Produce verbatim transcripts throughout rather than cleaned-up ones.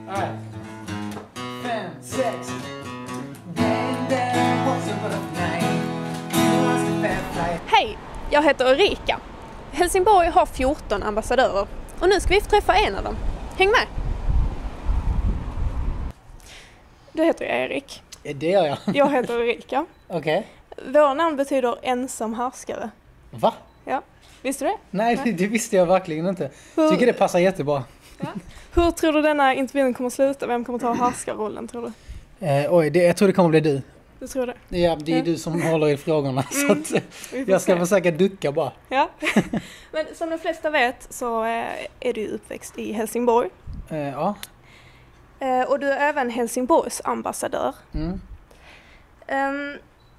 Alright. Fem, sex. Hej, jag heter Ulrika. Helsingborg har fjorton ambassadörer och nu ska vi träffa en av dem. Häng med! Du heter Erik. Det gör jag. Jag heter Ulrika. Okej. Okay. Våra namn betyder ensam härskare. Va? Ja, visste du det? Nej, Nej. Det, det visste jag verkligen inte. Hur... Tycker det passar jättebra. Ja. Hur tror du denna intervjun kommer att sluta? Vem kommer ta härskarrollen, tror du? Eh, oj, det, jag tror det kommer bli du. Du tror det? Ja, det är ja. du som håller i frågorna. Mm, så att, jag ska se. försöka ducka bara. Ja. Men som de flesta vet så är du uppväxt i Helsingborg. Eh, ja. Eh, och du är även Helsingborgs ambassadör. Mm. Um,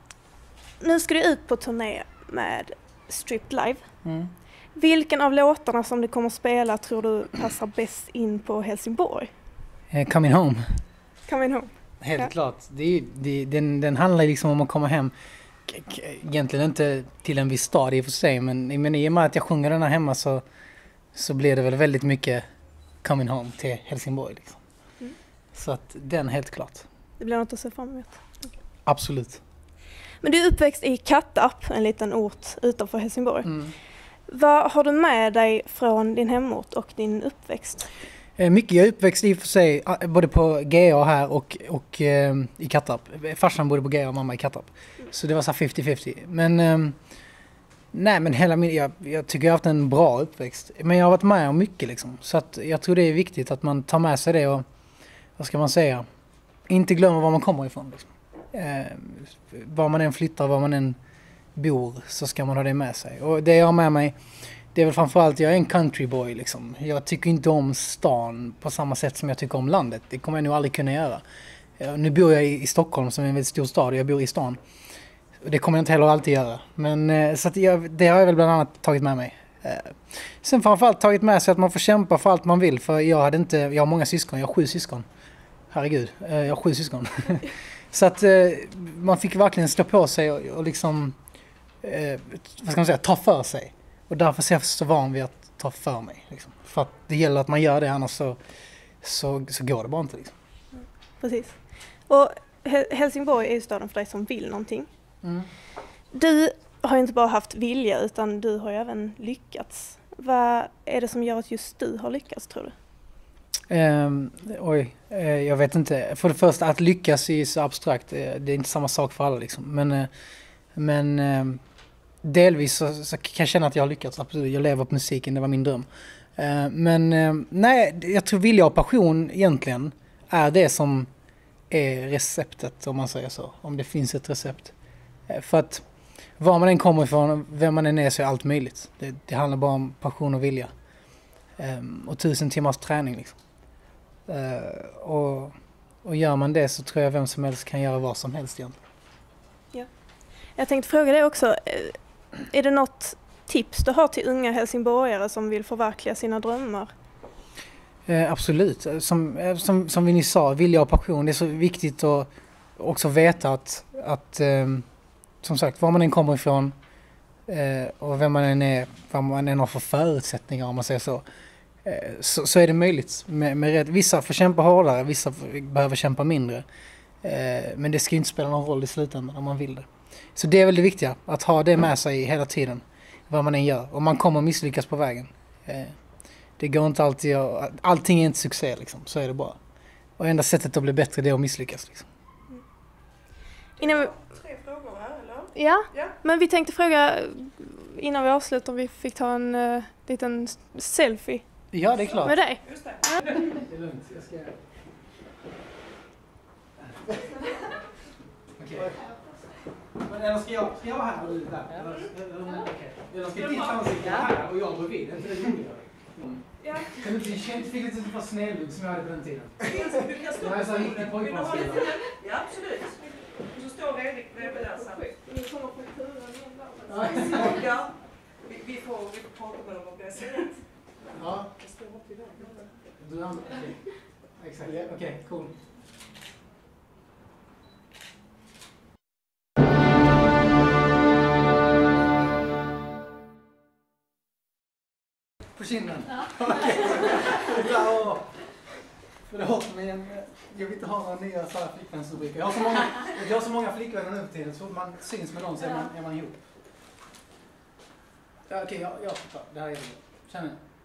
nu ska du ut på turné med Stripped Live. Mm. Vilken av låtarna som du kommer att spela tror du passar bäst in på Helsingborg? Eh, coming Home. Coming Home. Helt ja. klart. Det är, det, den, den handlar liksom om att komma hem. Egentligen inte till en viss stad i och för sig. Men, men i och med att jag sjunger den här hemma så, så blir det väl väldigt mycket coming home till Helsingborg. Liksom. Mm. Så att den helt klart. Det blir något att se fram emot. Okay. Absolut. Men du är uppväxt i Kattarp, en liten ort utanför Helsingborg. Mm. Vad har du med dig från din hemort och din uppväxt? Mycket. Jag är uppväxt i och för sig både på G A här och, och eh, i Kattarp. Farsan bodde på G A och mamma i Kattarp. Mm. Så det var så femtio femtio. Men eh, nej, men hela min, jag, jag tycker jag har haft en bra uppväxt. Men jag har varit med om mycket liksom. Så att jag tror det är viktigt att man tar med sig det och, vad ska man säga, inte glömmer var man kommer ifrån. Liksom. Eh, var man än flyttar, var man än bor så ska man ha det med sig. Och det jag har med mig, det är väl framförallt, jag är en countryboy liksom. Jag tycker inte om stan på samma sätt som jag tycker om landet. Det kommer jag nog aldrig kunna göra. Nu bor jag i, i Stockholm som är en väldigt stor stad och jag bor i stan. Det kommer jag inte heller alltid göra. Men så att jag, det har jag väl bland annat tagit med mig. Sen framförallt tagit med sig att man får kämpa för allt man vill. För jag hade inte, jag har många syskon, jag har sju syskon. Herregud, jag har sju syskon. Så att man fick verkligen stå på sig och, och liksom, vad ska man säga, ta för sig. Och därför är jag så van vid att ta för mig. Liksom. För att det gäller att man gör det, annars så, så, så går det bara inte. Liksom. Precis. Och Helsingborg är ju staden för dig som vill någonting. Mm. Du har ju inte bara haft vilja utan du har ju även lyckats. Vad är det som gör att just du har lyckats, tror du? Um, oj, uh, jag vet inte. För det första, att lyckas är så abstrakt. Uh, det är inte samma sak för alla. Liksom. Men... Uh, men uh, delvis så, så kan jag känna att jag har lyckats. Absolut. Jag lever på musiken, det var min dröm. Uh, men uh, nej, jag tror vilja och passion egentligen är det som är receptet, om man säger så. Om det finns ett recept. Uh, för att var man än kommer ifrån, vem man än är, så är allt möjligt. Det, det handlar bara om passion och vilja. Um, och tusen timmars träning liksom. Uh, och, och gör man det så tror jag vem som helst kan göra vad som helst egentligen. Ja. Jag tänkte fråga dig också, är det något tips du har till unga helsingborgare som vill förverkliga sina drömmar? Eh, absolut. Som, som, som vi nyss sa, vilja och passion, det är så viktigt att också veta att, att eh, som sagt, var man än kommer ifrån eh, och vem man än är, vad man än har för förutsättningar, om man säger så, eh, så, så är det möjligt. Med, med rätt. Vissa får kämpa hårdare, vissa behöver kämpa mindre. Eh, men det ska inte spela någon roll i slutändan om man vill det. Så det är väl det viktiga, att ha det med sig hela tiden, vad man än gör. Och man kommer misslyckas på vägen. Eh, det går inte alltid, att, allting är inte succé liksom, så är det bara. Och enda sättet att bli bättre, det är att misslyckas liksom. Mm. Innan vi... Tre frågor här, eller? Ja, ja, men vi tänkte fråga innan vi avslutar om vi fick ta en uh, liten selfie. Ja, det är klart. Med dig. Just det. Ja. Det är lugnt, jag ska... Okej. Men eller ska jag, ska jag vara här och du där? Eller, eller, okay. eller ska ditt ansikte här och jag bredvid? Inte det roligare? Mm. Ja. Kan du inte känna, fick lite för snedlugg som jag hade på den tiden? Du kan stå jag är så riktigt pojkmanskille. Ja, absolut. Och så står Erik bredvid där sen. Nu kommer kulturen igen där. Ja, vi, vi, får, vi får prata med dem om det sen. Ja. Du andra? Okej. Exakt. Okej, okay, cool. På kinden? Ja. Okej. Förlåt, men jag vill inte ha några nya så här flickvänsrubriker. Jag har så många, jag har så många flickvänner nu för tiden, så fort man syns med dem så är man, är man ihop. Ja, okej, jag, jag fattar. Det här är det. Känner ni?